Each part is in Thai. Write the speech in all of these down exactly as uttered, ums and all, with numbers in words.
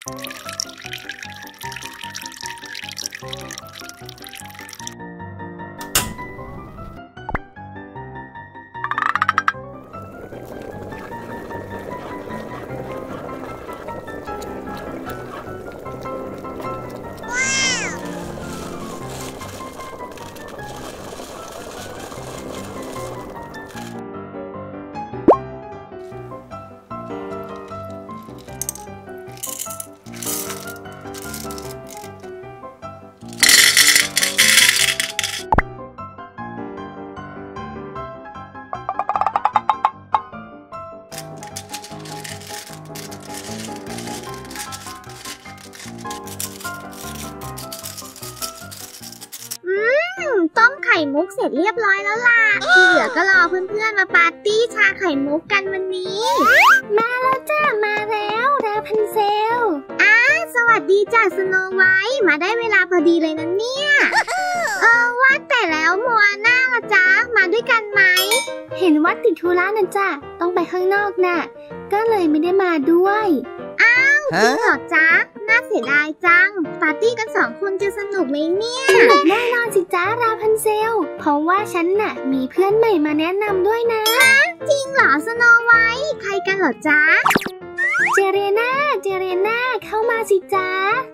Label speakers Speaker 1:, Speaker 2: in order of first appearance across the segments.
Speaker 1: ต้มไข่มุกเสร็จเรียบร้อยแล้วล่ะที่เหลือก็รอเพื่อนๆมาปาร์ตี้ชาไข่มุกกันวันนี้มาแล้วจ้ามาแล้วราพันเซลอ้าสวัสดีจ้าสโนไวท์มาได้เวลาพอดีเลยนะเนี่ยเออว่าแต่แล้วโมอาน่าล่ะจ๊ะมาด้วยกันไหมเห็นว่าติดธุระนะจ้ะต้องไปข้างนอกน่ะก็เลยไม่ได้มาด้วยอ้าวจริงเหรอจ๊ะน่าเสียดายจังปาร์ตี้กันสองคนจะสนุกไหมเนี่ยสนุกแน่นอนสิจ้าราพันเซลเพราะว่าฉันน่ะมีเพื่อนใหม่มาแนะนำด้วยนะจริงเหรอสโนไวท์ใครกันเหรอจ๊ะเจเรน่าเจเรน่าเข้ามาสิจ๊ะ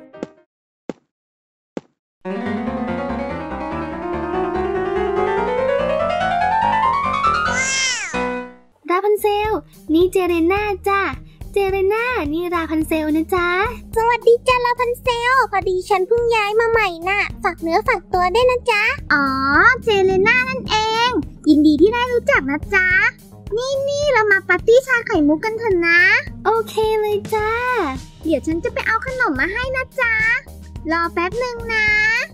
Speaker 1: ราพันเซลนี่เจเรน่าจ้าเจเรน่านี่ราพันเซลนะจ๊ะสวัสดีจ้าราพันเซลพอดีฉันเพิ่งย้ายมาใหม่น่ะฝากเนื้อฝากตัวด้วยนะจ๊ะอ๋อเจเรน่านั่นเองยินดีที่ได้รู้จักนะจ๊ะนี่นี่เรามาปาร์ตี้ชาไข่มุกกันเถอะนะโอเคเลยจ้าเดี๋ยวฉันจะไปเอาขนมมาให้นะจ๊ะรอแป๊บหนึ่งนะ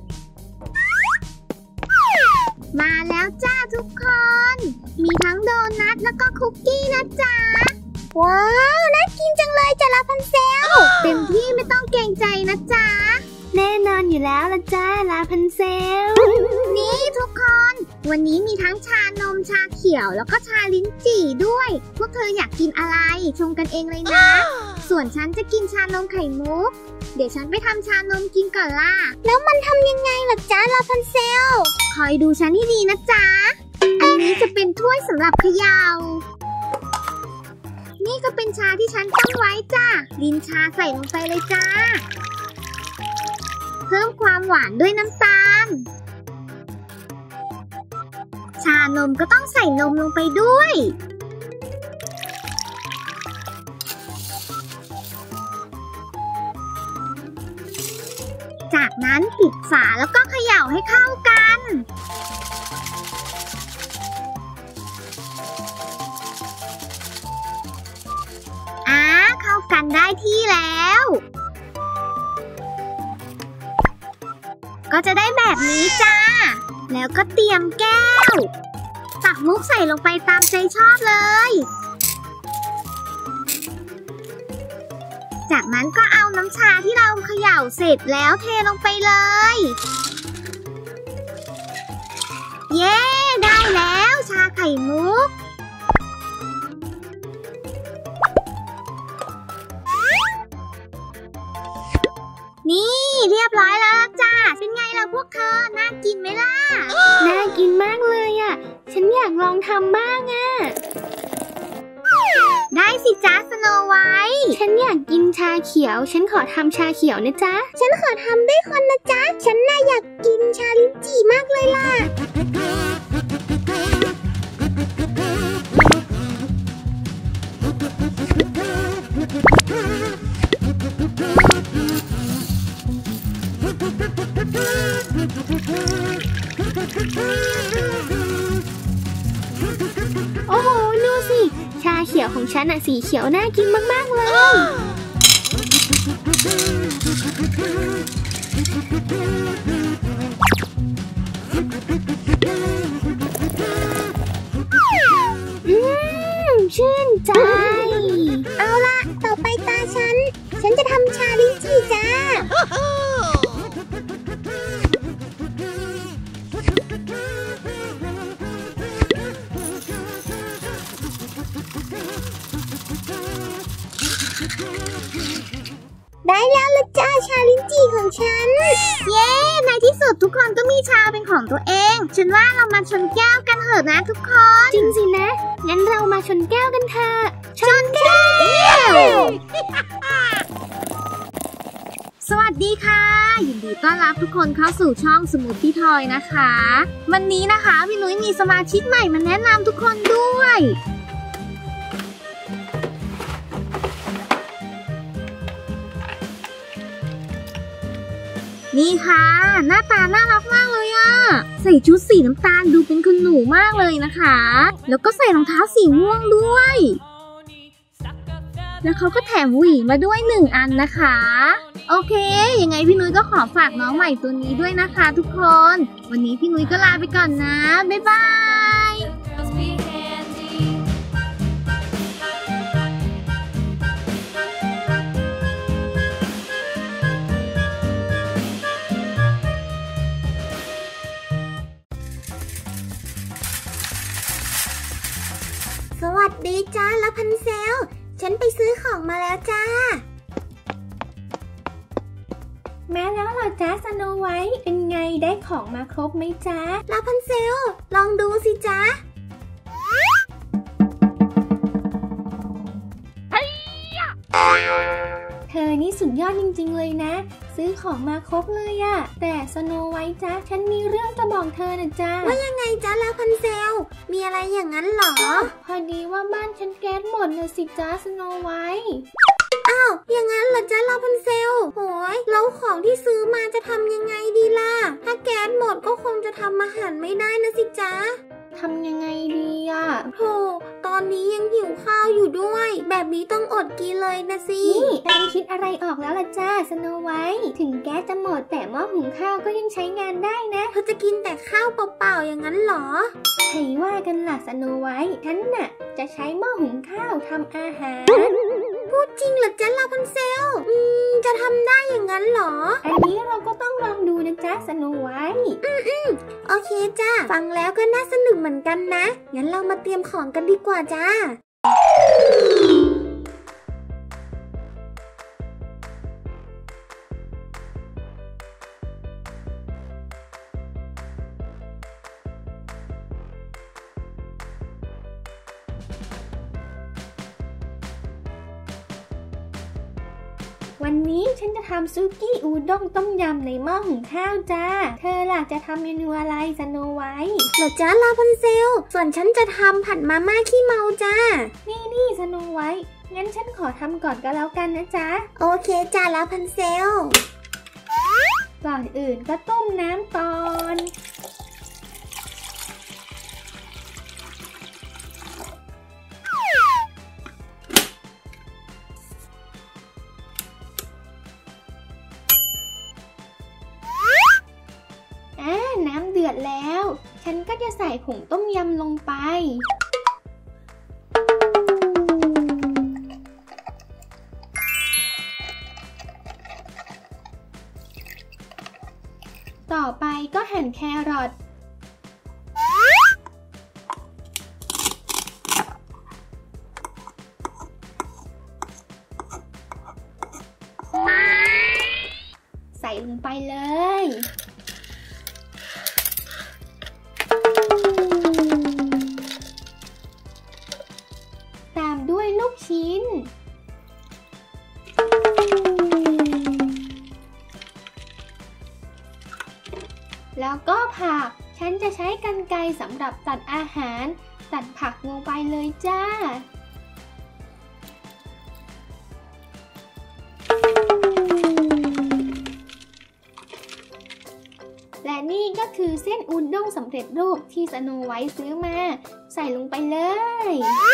Speaker 1: มาแล้วจ้าทุกคนมีทั้งโดนัทแล้วก็คุกกี้นะจ๊ะว้าวน่ากินจังเลยจ้าราพันเซลเต็มที่ไม่ต้องเกรงใจนะจ๊ะแน่นอนอยู่แล้วละจ้าราพันเซลนี่ทุกคนวันนี้มีทั้งชานมชาเขียวแล้วก็ชาลิ้นจี่ด้วยพวกเธออยากกินอะไรชงกันเองเลยนะส่วนฉันจะกินชานมไข่มุกเดี๋ยวฉันไปทำชานมกินก่อนล่ะแล้วมันทำยังไงล่ะจ้าราพันเซลคอยดูฉันให้ดีนะจ๊ะอันนี้จะเป็นถ้วยสำหรับเขย่านี่ก็เป็นชาที่ฉันต้มไว้จ้าลิ้นชาใส่ลงไปเลยจ้าเพิ่มความหวานด้วยน้ำตาลชานมก็ต้องใส่นมลงไปด้วยจากนั้นปิดฝาแล้วก็เขย่าให้เข้ากันอ่าเข้ากันได้ที่แล้วก็จะได้แบบนี้จ้าแล้วก็เตรียมแก้วตักมุกใส่ลงไปตามใจชอบเลยจากนั้นก็เอาน้ำชาที่เราเขย่าเสร็จแล้วเทลงไปเลยเย้ได้แล้วชาไข่มุกนี่เรียบร้อยแล้วจ้าเป็นไงล่ะพวกเธอน่ากินไหมล่ะน่ากินมากเลยอ่ะฉันอยากลองทำบ้างอ่ะได้สิจ้าสโนไวท์ฉันอยากกินชาเขียวฉันขอทำชาเขียวนะจ๊ะฉันขอทำด้วยคนนะจ๊ะฉันน่าอยากกินชาลิ้นจี่มากเลยล่ะโอ้โหดูสิชาเขียวของฉันอะสีเขียวน่ากินมากๆเลยอืมชื่นใจเอาล่ะต่อไปตาฉันฉันจะทำชาลิ้นจี่จ้าได้ได้แล้วละจ้าชาลิ้นจี่ของฉันเย้ในที่สุดทุกคนก็มีชาเป็นของตัวเองฉันว่าเรามาชนแก้วกันเถอะนะทุกคนจริงสินะงั้นเรามาชนแก้วกันเถอะชนแก้วสวัสดีค่ะยินดีต้อนรับทุกคนเข้าสู่ช่องสมูทตี้ทอยนะคะวันนี้นะคะพี่นุ้ยมีสมาชิกใหม่มาแนะนำทุกคนด้วยนี่ค่ะหน้าตาน่ารักมากเลยอะใส่ชุดสีน้ำตาลดูเป็นคุณหนูมากเลยนะคะแล้วก็ใส่รองเท้าสีม่วงด้วยแล้วเขาก็แถมหวีมาด้วยหนึ่งอันนะคะโอเคยังไงพี่นุ้ยก็ขอฝากน้องใหม่ตัวนี้ด้วยนะคะทุกคนวันนี้พี่นุ้ยก็ลาไปก่อนนะบ๊ายบายสวัสดีจ้าละพันเซลฉันไปซื้อของมาแล้วจ้ามาแล้วเหรอจ้าสโนไวท์เป็นไงได้ของมาครบไหมจ้าลาพันเซลลองดูสิจ้าเธอนี่สุดยอดจริงๆเลยนะซื้อของมาครบเลยอะแต่สโนไวท์จ้าฉันมีเรื่องจะบอกเธอนะจ้าว่ายังไงจ้าลาพันเซลมีอะไรอย่างนั้นหรอพอดีว่าบ้านฉันแก๊สหมดนะสิจ้าสโนไวท์อ้าวอย่างนั้นเหรอจ้าลาพันเซลโหยแล้วของที่ซื้อมาจะทำยังไงดีล่ะถ้าแก๊สหมดก็คงจะทำอาหารไม่ได้นะสิจ้าทำยังไงดีอ่ะโธ่ตอนนี้ยังหิวข้าวอยู่ด้วยแบบนี้ต้องอดกินเลยนะสินี่ฉันคิดอะไรออกแล้วล่ะจ้าสโนไวท์ถึงแก๊สจะหมดแต่หม้อหุงข้าวก็ยังใช้งานได้นะเธอจะกินแต่ข้าวเปล่าๆอย่างนั้นเหรอใครว่ากันล่ะสโนไวท์ฉันน่ะจะใช้หม้อหุงข้าวทำอาหารพูดจริงเหรอจ๊ะลาพันเซลอืมจะทำได้อย่างนั้นเหรออันนี้เราก็ต้องลองดูนะจ๊ะสโนไวท์อืมอืมโอเคจ้าฟังแล้วก็น่าสนุกเหมือนกันนะงั้นเรามาเตรียมของกันดีกว่าจ้าวันนี้ฉันจะทำซุกี้อูด้งต้มยำในหม้อหุงข้าวจ้าเธอล่ะจะทำเมนูอะไรสโนไวท์เหรอจ้าลาพันเซลส่วนฉันจะทำผัดมาม่าขี้เมาจ้านี่นี่สโนไวท์งั้นฉันขอทำก่อนก็แล้วกันนะจ๊ะโอเคจ้าลาพันเซลก่อนอื่นก็ต้มน้ำก่อนน้ำเดือดแล้วฉันก็จะใส่ผงต้มยำลงไปต่อไปก็หั่นแครอทใส่ลงไปเลยตามด้วยลูกชิ้นแล้วก็ผักฉันจะใช้กรรไกรสำหรับตัดอาหารตัดผักลงไปเลยจ้าและนี่ก็คือเส้นอุด้งสำเร็จรูปที่สโนไวท์ซื้อมาใส่ลงไปเลย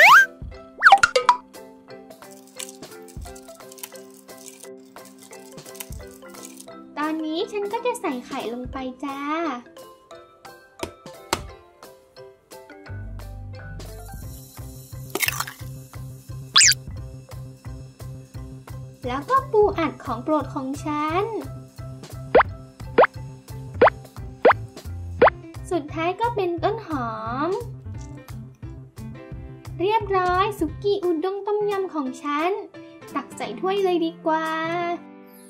Speaker 1: ตอนนี้ฉันก็จะใส่ไข่ลงไปจ้าแล้วก็ปูอัดของโปรดของฉันสุดท้ายก็เป็นต้นหอมเรียบร้อยสุกี้อุด้งต้มยำของฉันตักใส่ถ้วยเลยดีกว่า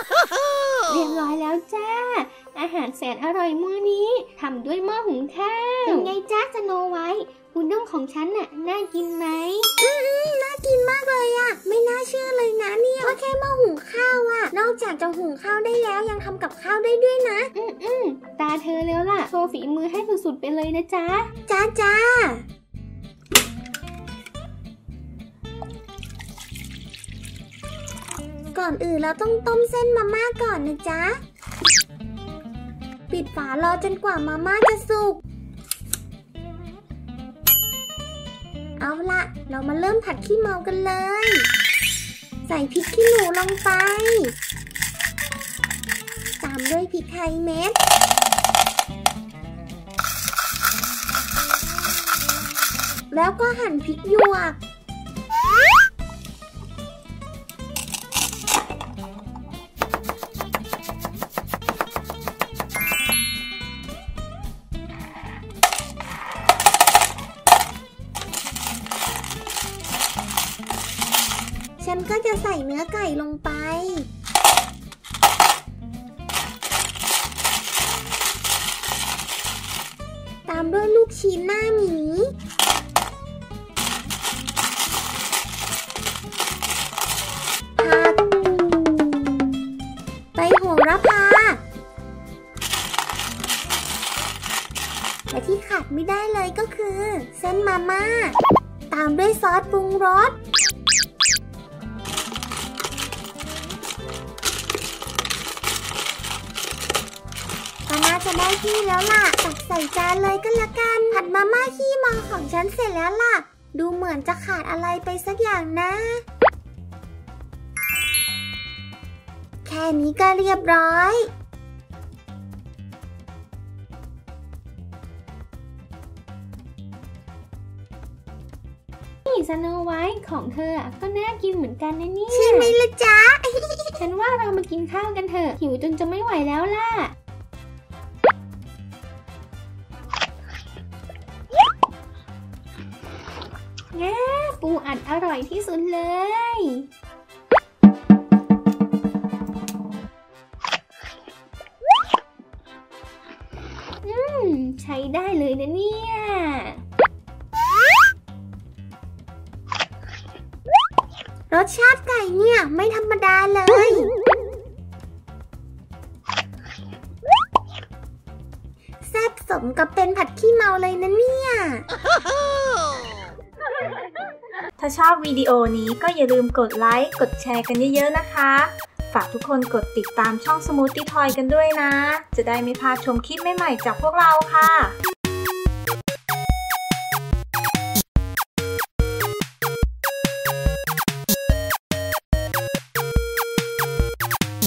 Speaker 2: เรียบร้อยแล้วจ้าอาหารแสนอร่อยมื้อนี้ทำด้วยหม้อหุงข้าวเป็นไงจ้าสโนไวท์อุด้งของฉันน่ะน่ากินไหม
Speaker 1: อืมน่ากินมากเลยอะไม่น่าเชื่อเลยนะเนี่ยว่าแค่หม้อหุงข้าวอะนอกจากจะหุงข้าวได้แล้วยังทำกับข้าวได้ด้วยนะ
Speaker 2: อืมอืมตาเธอแล้วล่ะโชว์ฝีมือให้สุดๆไปเลยนะจ๊ะ
Speaker 1: จ้าจ้าก่อนอื่นเราต้องต้มเส้นมาม่าก่อนนะจ๊ะปิดฝารอจนกว่ามาม่าจะสุกเอาละเรามาเริ่มผัดขี้เมากันเลยใส่พริกขี้หนูลงไปตามด้วยพริกไทยเม็ดแล้วก็หั่นพริกหยวกฉันก็จะใส่เนื้อไก่ลงไปตามด้วยลูกชิ้นหน้าหมีผักใบโหระพาและที่ขาดไม่ได้เลยก็คือเส้นมาม่าตามด้วยซอสปรุงรสจะได้ที่แล้วล่ะตักใส่จานเลยก็แล้วกันผัดมาม่าขี้เมาของฉันเสร็จแล้วล่ะดูเหมือนจะขาดอะไรไปสักอย่างนะแค่นี้ก็เรียบร้อย
Speaker 2: นี่สโนไวท์ของเธอก็น่ากินเหมือนกันนะเนี่ย
Speaker 1: ใช่ไหมล่ะจ๊ะ
Speaker 2: ฉันว่าเรามากินข้าวกันเถอะหิวจนจะไม่ไหวแล้วล่ะแง่ปูอัดอร่อยที่สุดเลยอืมใช้ได้เลยนะเนี่ย
Speaker 1: รสชาติไก่เนี่ยไม่ธรรมดาเลยแซ่บสมกับเป็นผัดขี้เมาเลยนะเนี่ย
Speaker 3: ถ้าชอบวิดีโอนี้ก็อย่าลืมกดไลค์กดแชร์กันเยอะๆนะคะฝากทุกคนกดติดตามช่อง Smoothie Toy กันด้วยนะจะได้ไม่พลาดชมคลิปใหม่ๆจากพวกเราค่ะ